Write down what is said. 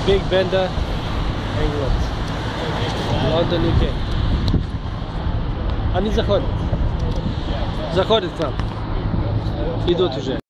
Big Bender, England, London, UK. Они заходят. Заходят к нам. Идут уже.